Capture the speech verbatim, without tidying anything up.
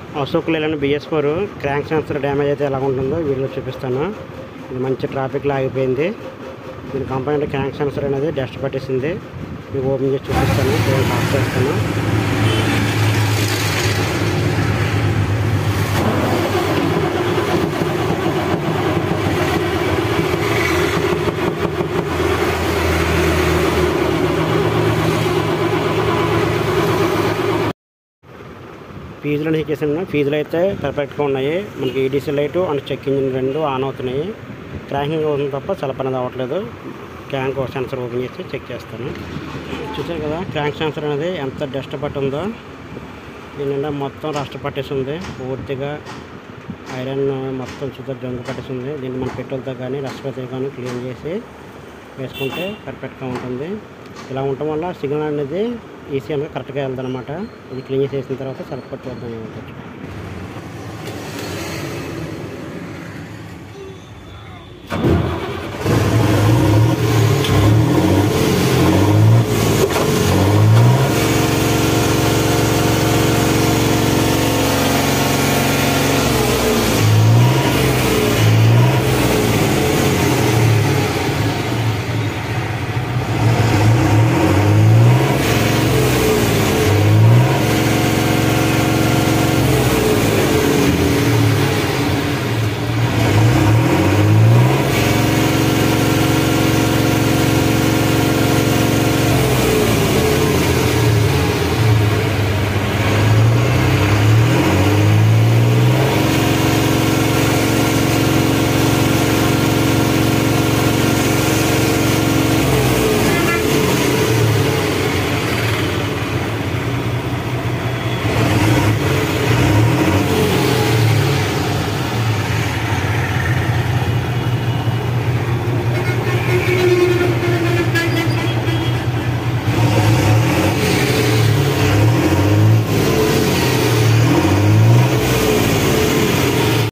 Ashok Leyland BS four crank sensor damage అయితే ఎలా ఉంటుందో వీడియో చూపిస్తాను. ఇది మంచి ట్రాఫిక్లో ఆగిపోయింది. దీని కంపెనీ క్రాంక్ సెన్సర్ అనేది డస్ట్ పట్టేసింది. మీకు ఓపెన్ చేసి చూపిస్తాను. నేను ఆఫ్ చేస్తాను. ఫీజులు ఎక్కేసాను. ఫీజులు అయితే పర్ఫెక్ట్గా ఉన్నాయి. మనకి EDC light and check engine రెండు ఆన్ అవుతున్నాయి. క్రాంకింగ్ అవుతుంది తప్ప చలపనేది అవ్వట్లేదు. క్రాంక్ సెన్సర్ ఓపెన్ చేసి చెక్ చేస్తాను. చూసారు కదా క్రాంక్ సెన్సర్ అనేది ఎంత డస్ట్ పట్టిందో. దీని నిండా మొత్తం రస్ట్ పట్టేసింది. పూర్తిగా ఐరన్ మొత్తం చూద్దాం జంగు పట్టేసింది. దీన్ని మన పెట్రోల్తో కానీ రసపతి కానీ క్లీన్ చేసి వేసుకుంటే పర్ఫెక్ట్గా ఉంటుంది. ఇలా ఉండటం వల్ల సిగ్నల్ అనేది ఈసీఎంగా కరెక్ట్గా వెళ్తుంది అనమాట. ఇది క్లీన్ చేసేసిన తర్వాత సరిపోతుంది.